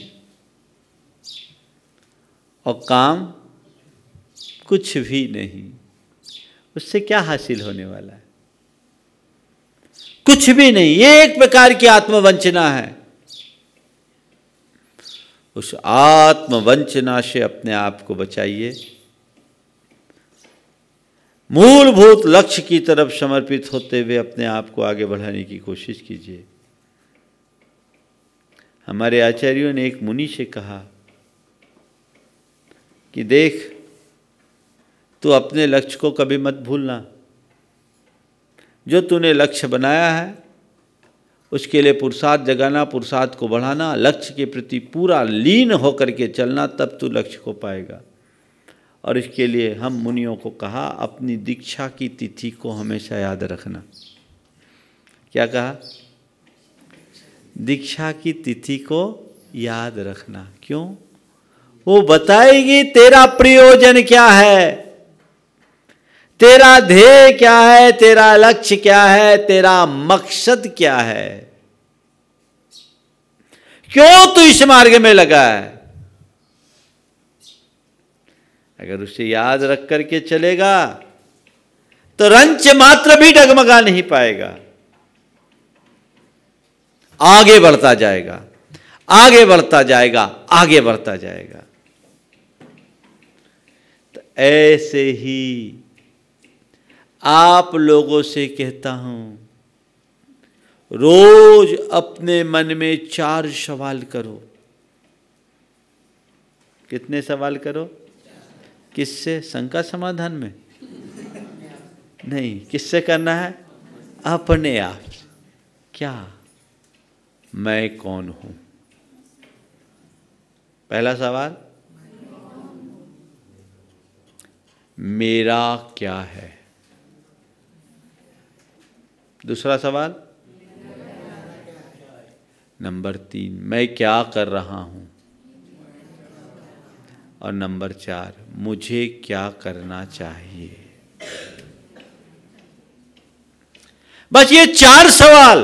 और काम कुछ भी नहीं। उससे क्या हासिल होने वाला है? कुछ भी नहीं। ये एक प्रकार की आत्मवंचना है। उस आत्मवंचना से अपने आप को बचाइए। मूलभूत लक्ष्य की तरफ समर्पित होते हुए अपने आप को आगे बढ़ाने की कोशिश कीजिए। हमारे आचार्यों ने एक मुनि से कहा कि देख, तू अपने लक्ष्य को कभी मत भूलना। जो तूने लक्ष्य बनाया है उसके लिए पुरुषार्थ जगाना, पुरुषार्थ को बढ़ाना, लक्ष्य के प्रति पूरा लीन होकर के चलना, तब तू लक्ष्य को पाएगा। और इसके लिए हम मुनियों को कहा, अपनी दीक्षा की तिथि को हमेशा याद रखना। क्या कहा? दीक्षा की तिथि को याद रखना। क्यों? वो बताएगी तेरा प्रयोजन क्या है, तेरा ध्येय क्या है, तेरा लक्ष्य क्या है, तेरा मकसद क्या है, क्यों तू इस मार्ग में लगा है। अगर उसे याद रख करके चलेगा तो रंच मात्र भी डगमगा नहीं पाएगा, आगे बढ़ता जाएगा, आगे बढ़ता जाएगा, आगे बढ़ता जाएगा। तो ऐसे ही आप लोगों से कहता हूं, रोज अपने मन में चार सवाल करो। कितने सवाल करो? किससे? शंका समाधान में नहीं। किससे करना है? अपने आप। क्या? मैं कौन हूं? पहला सवाल, मेरा क्या है। दूसरा सवाल, नंबर तीन, मैं क्या कर रहा हूं। और नंबर चार, मुझे क्या करना चाहिए। बस ये चार सवाल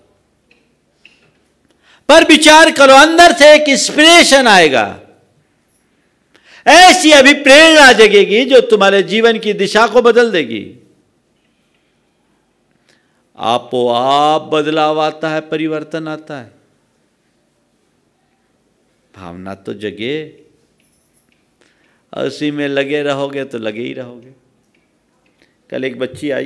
पर विचार करो, अंदर से एक इंस्पिरेशन आएगा, ऐसी अभिप्रेरणा जगेगी जो तुम्हारे जीवन की दिशा को बदल देगी। आपो आप बदलाव आता है, परिवर्तन आता है। भावना तो जगे, और उसी में लगे रहोगे तो लगे ही रहोगे। कल एक बच्ची आई,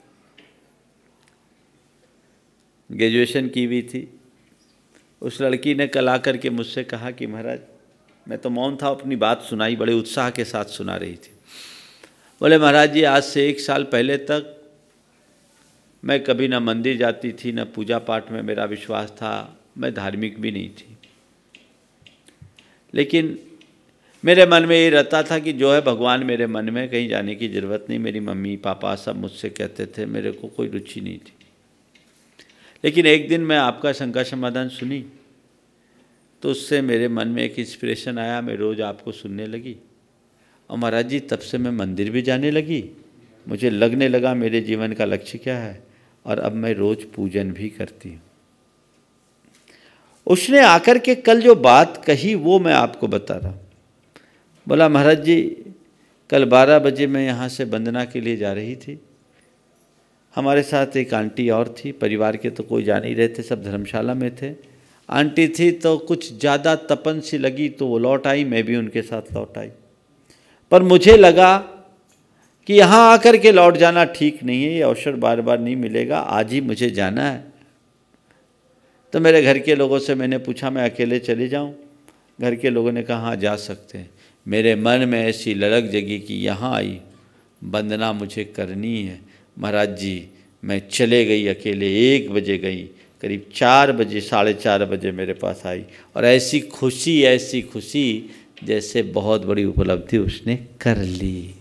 ग्रेजुएशन की हुई थी। उस लड़की ने कल आकर के मुझसे कहा कि महाराज, मैं तो मौन था, अपनी बात सुनाई, बड़े उत्साह के साथ सुना रही थी। बोले महाराज जी, आज से एक साल पहले तक मैं कभी ना मंदिर जाती थी, ना पूजा पाठ में मेरा विश्वास था, मैं धार्मिक भी नहीं थी। लेकिन मेरे मन में ये रहता था कि जो है भगवान मेरे मन में, कहीं जाने की ज़रूरत नहीं। मेरी मम्मी पापा सब मुझसे कहते थे, मेरे को कोई रुचि नहीं थी। लेकिन एक दिन मैं आपका शंका समाधान सुनी तो उससे मेरे मन में एक इंस्पिरेशन आया, मैं रोज़ आपको सुनने लगी। और महाराज जी, तब से मैं मंदिर भी जाने लगी। मुझे लगने लगा मेरे जीवन का लक्ष्य क्या है, और अब मैं रोज़ पूजन भी करती हूँ। उसने आकर के कल जो बात कही वो मैं आपको बता रहा हूँ। बोला महाराज जी, कल बारह बजे मैं यहाँ से वंदना के लिए जा रही थी। हमारे साथ एक आंटी और थी, परिवार के तो कोई जा नहीं रहे थे, सब धर्मशाला में थे। आंटी थी तो कुछ ज़्यादा तपन सी लगी तो वो लौट आई, मैं भी उनके साथ लौट आई। पर मुझे लगा कि यहाँ आकर के लौट जाना ठीक नहीं है, ये अवसर बार बार नहीं मिलेगा, आज ही मुझे जाना है। तो मेरे घर के लोगों से मैंने पूछा, मैं अकेले चले जाऊँ? घर के लोगों ने कहा हाँ जा सकते हैं। मेरे मन में ऐसी ललक जगी कि यहाँ आई वंदना मुझे करनी है। महाराज जी, मैं चले गई अकेले, एक बजे गई, करीब चार बजे साढ़े चार बजे मेरे पास आई, और ऐसी खुशी ऐसी खुशी जैसे बहुत बड़ी उपलब्धि उसने कर ली।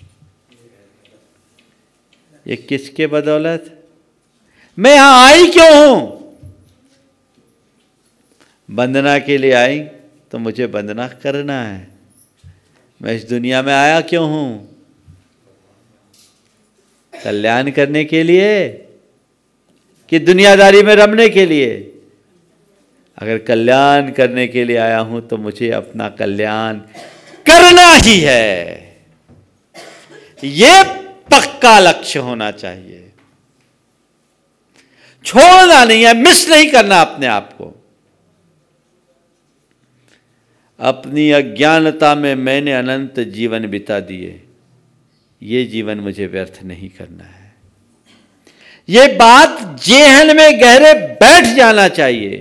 ये किसके बदौलत? मैं यहाँ आई क्यों हूँ? वंदना के लिए आई, तो मुझे वंदना करना है। मैं इस दुनिया में आया क्यों हूँ? कल्याण करने के लिए कि दुनियादारी में रमने के लिए? अगर कल्याण करने के लिए आया हूं तो मुझे अपना कल्याण करना ही है। ये पक्का लक्ष्य होना चाहिए, छोड़ना नहीं है, मिस नहीं करना अपने आप को। अपनी अज्ञानता में मैंने अनंत जीवन बिता दिए, ये जीवन मुझे व्यर्थ नहीं करना है। ये बात जेहन में गहरे बैठ जाना चाहिए,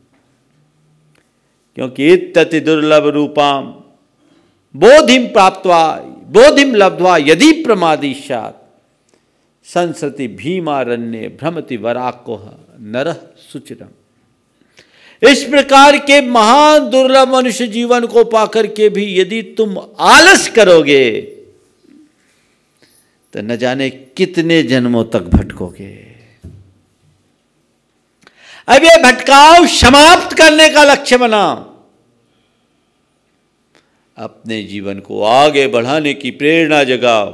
क्योंकि इत्तति दुर्लभ रूपाम बोधिम प्राप्त्वा बोधिम लब्ध्वा यदि प्रमादी स्यात् संसृति भीमारण्ये भ्रमति वराको नरः सुचिरम। इस प्रकार के महान दुर्लभ मनुष्य जीवन को पाकर के भी यदि तुम आलस करोगे तो न जाने कितने जन्मों तक भटकोगे। अब ये भटकाव समाप्त करने का लक्ष्य बनाओ, अपने जीवन को आगे बढ़ाने की प्रेरणा जगाओ,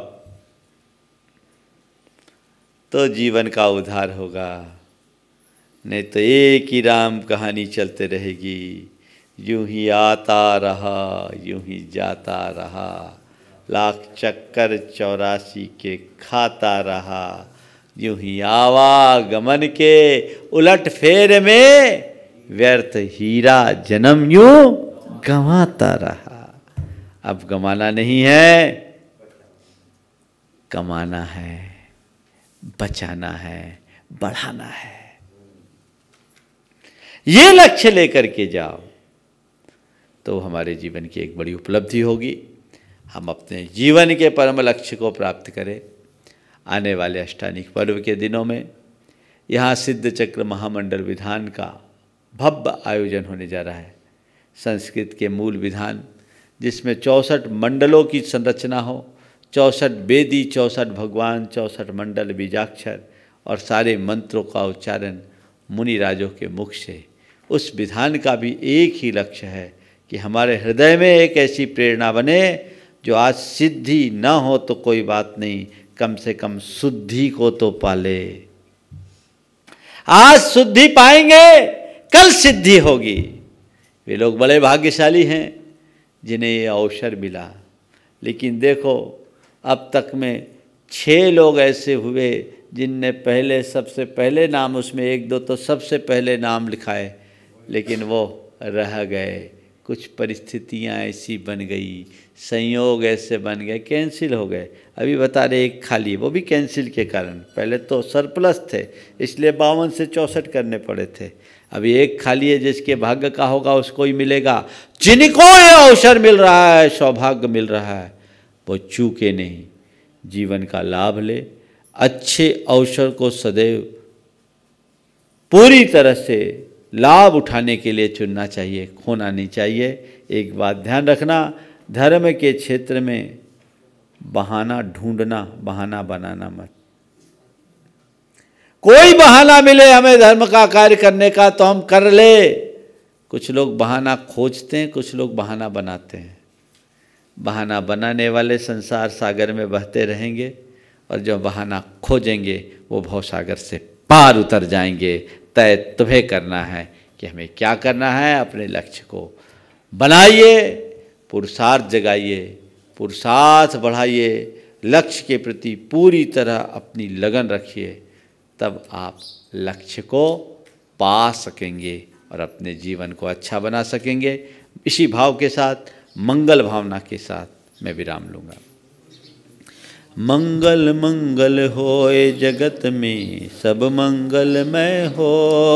तो जीवन का उद्धार होगा। नहीं तो एक ही राम कहानी चलते रहेगी, यूं ही आता रहा यूं ही जाता रहा, लाख चक्कर चौरासी के खाता रहा, यूं ही आवागमन के उलट फेर में व्यर्थ हीरा जन्म यूं गंवाता रहा। अब गंवाना नहीं है, कमाना है, बचाना है, बढ़ाना है। ये लक्ष्य लेकर के जाओ तो हमारे जीवन की एक बड़ी उपलब्धि होगी। हम अपने जीवन के परम लक्ष्य को प्राप्त करें। आने वाले अष्टानिक पर्व के दिनों में यहाँ सिद्ध चक्र महामंडल विधान का भव्य आयोजन होने जा रहा है। संस्कृत के मूल विधान जिसमें चौसठ मंडलों की संरचना हो, चौसठ वेदी, चौसठ भगवान, चौसठ मंडल, बीजाक्षर और सारे मंत्रों का उच्चारण मुनि राजों के मुख से, उस विधान का भी एक ही लक्ष्य है कि हमारे हृदय में एक ऐसी प्रेरणा बने जो आज सिद्धि न हो तो कोई बात नहीं, कम से कम शुद्धि को तो पाले। आज शुद्धि पाएंगे, कल सिद्धि होगी। वे लोग बड़े भाग्यशाली हैं जिन्हें ये अवसर मिला। लेकिन देखो अब तक में छः लोग ऐसे हुए जिनने पहले सबसे पहले नाम, उसमें एक दो तो सबसे पहले नाम लिखाए, लेकिन वो रह गए। कुछ परिस्थितियाँ ऐसी बन गई, संयोग ऐसे बन गए, कैंसिल हो गए। अभी बता रहे एक खाली, वो भी कैंसिल के कारण। पहले तो सरप्लस थे इसलिए बावन से चौंसठ करने पड़े थे। अभी एक खाली है, जिसके भाग्य का होगा उसको ही मिलेगा। जिनको ये अवसर मिल रहा है, सौभाग्य मिल रहा है, वो चूके नहीं, जीवन का लाभ ले। अच्छे अवसर को सदैव पूरी तरह से लाभ उठाने के लिए चुनना चाहिए, खोना नहीं चाहिए। एक बात ध्यान रखना, धर्म के क्षेत्र में बहाना ढूंढना, बहाना बनाना मत। कोई बहाना मिले हमें धर्म का कार्य करने का तो हम कर ले। कुछ लोग बहाना खोजते हैं, कुछ लोग बहाना बनाते हैं। बहाना बनाने वाले संसार सागर में बहते रहेंगे, और जो बहाना खोजेंगे वो भवसागर से पार उतर जाएंगे। तय तुम्हें करना है कि हमें क्या करना है। अपने लक्ष्य को बनाइए, पुरुषार्थ जगाइए, पुरुषार्थ बढ़ाइए, लक्ष्य के प्रति पूरी तरह अपनी लगन रखिए, तब आप लक्ष्य को पा सकेंगे और अपने जीवन को अच्छा बना सकेंगे। इसी भाव के साथ, मंगल भावना के साथ मैं विराम लूँगा। मंगल मंगल होए जगत में सब मंगलमय हो।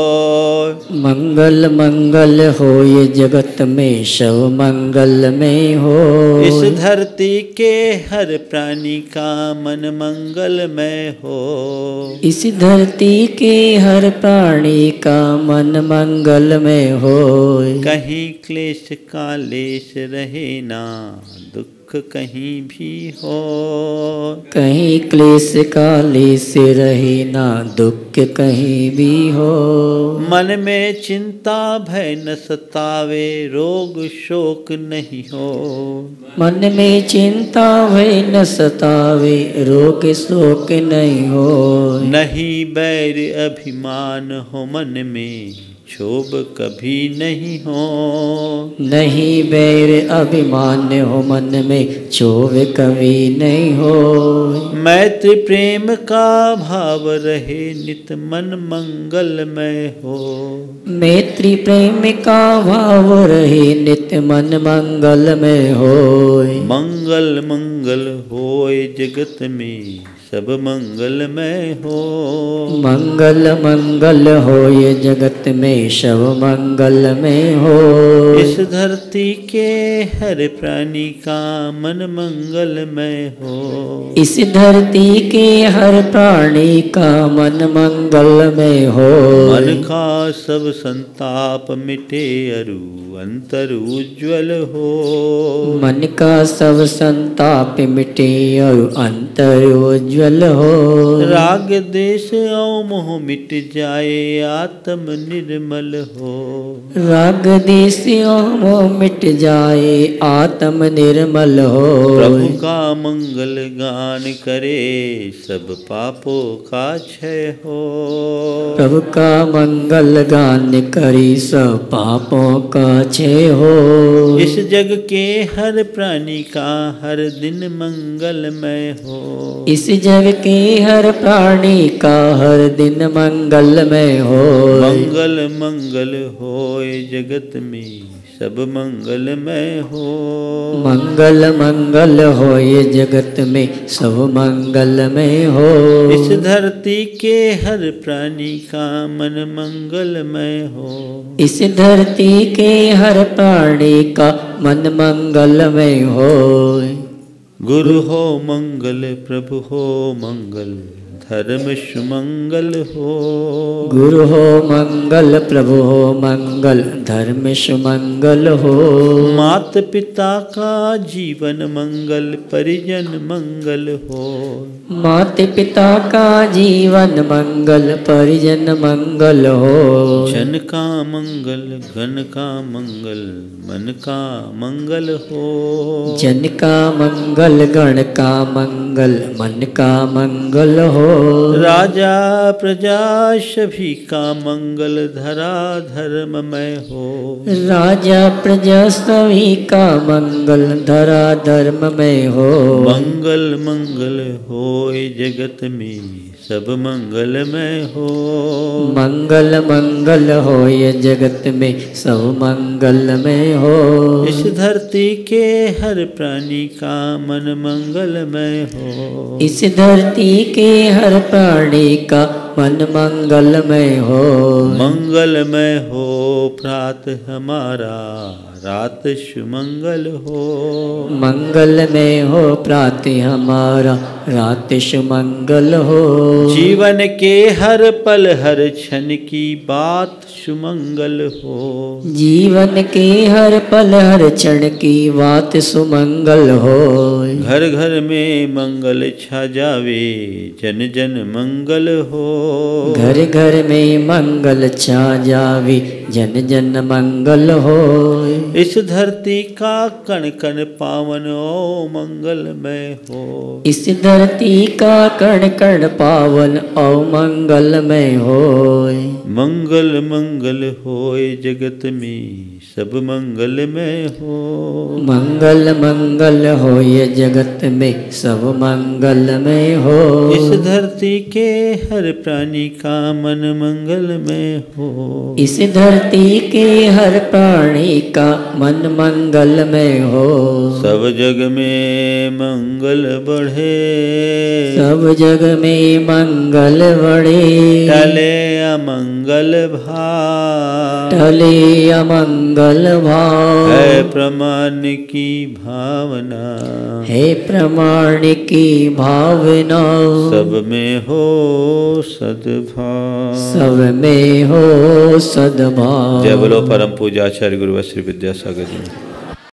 मंगल मंगल होए जगत में सब मंगलमय हो।
इस धरती के हर प्राणी का मन मंगलमय हो।
इस धरती के हर प्राणी का मन मंगलमय हो।
कहीं क्लेश का लेश रहे ना, दुख कहीं भी हो।
कहीं क्लेश का लेश रहे ना, दुख कहीं भी हो।
मन में चिंता भय न सतावे, रोग शोक नहीं हो।
मन में चिंता भय न सतावे, रोग शोक नहीं हो।
नहीं बैर अभिमान हो मन में, क्षोभ कभी नहीं हो।
नहीं बैर अभिमान हो मन में, क्षोभ कभी नहीं हो।
मैत्री प्रेम का भाव रहे नित मन मंगलमय हो।
मैत्री प्रेम का भाव रहे नित मन मंगलमय हो।
मंगल मंगल होए जगत में सब मंगलमय हो।
मंगल मंगल होए जगत में सब मंगलमय हो।
इस धरती के हर प्राणी का मन मंगलमय हो।
इस धरती के हर प्राणी का मन मंगलमय हो।
मन का सब संताप मिटे अरु अंतर उज्ज्वल हो।
मन का सब संताप मिटे और अंतर उज्ज्वल हो।
राग देश और मोह मिट जाए, आत्म निर्मल हो।
राग देश और मोह मिट जाए, आत्म निर्मल हो।
प्रभु का मंगल गान करे, सब पापों का क्षय हो।
प्रभु का मंगल गान करे, सब पापों का क्षय हो।
इस जग के हर प्राणी का हर दिन मंगलमय हो।
इस जग के हर प्राणी का हर दिन मंगलमय हो।
मंगल मंगल होए जगत में सब मंगलमय हो।
मंगल मंगल होए जगत में सब मंगलमय हो।
इस धरती के हर प्राणी का मन मंगलमय हो।
इस धरती के हर प्राणी का मन मंगलमय हो।
गुरु हो मंगल, प्रभु हो मंगल, धर्म सुमंगल हो।
गुरु हो मंगल, प्रभु हो मंगल, धर्म सुमंगल हो।
मात पिता का जीवन मंगल, परिजन मंगल हो।
माता पिता का जीवन मंगल, परिजन मंगल हो।
जन का मंगल, घन का मंगल, मन का मंगल हो।
जन का मंगल, गण का मंगल, मन का मंगल हो।
राजा प्रजा सभी का मंगल धरा धर्ममय हो।
राजा प्रजा सभी का मंगल धरा धर्ममय हो।
मंगल मंगल होए जगत में सब मंगलमय हो।
मंगल मंगल होए जगत में सब मंगलमय हो।
इस धरती के हर प्राणी का मन मंगलमय हो।
इस धरती के हर प्राणी का मन मंगलमय हो।
मंगलमय हो प्रात हमारा रात सुमंगल हो।
मंगलमय हो प्रात हमारा रात सुमंगल हो।
जीवन के हर पल हर क्षण की बात सुमंगल हो।
जीवन के हर पल हर क्षण की बात सुमंगल हो।
घर घर में मंगल छा जावे जन जन मंगल हो।
घर घर में मंगल छा जावे जन जन मंगल हो।
इस धरती का कण कण पावन ओ मंगलमय हो।
इस धरती का कण कण पावन ओ मंगलमय हो।
मंगल मंगल होए जगत में सब मंगलमय हो।
मंगल मंगल होए जगत में सब मंगलमय हो।
इस धरती के हर प्राणी का मन मंगलमय हो।
इस धरती के हर प्राणी का मन मंगलमय हो।
सब जग में मंगल बढ़े।
सब जग में मंगल बढ़े।
टले अमंगल भाव।
टले अमंगल भाव।
है प्रमाण की भावना।
है प्रमाण की भावना।
सब में हो सद्भाव।
सब में हो सद्भाव।
जय बोलो परम पूज्य आचार्य गुरु श्री विद्यासागर जी।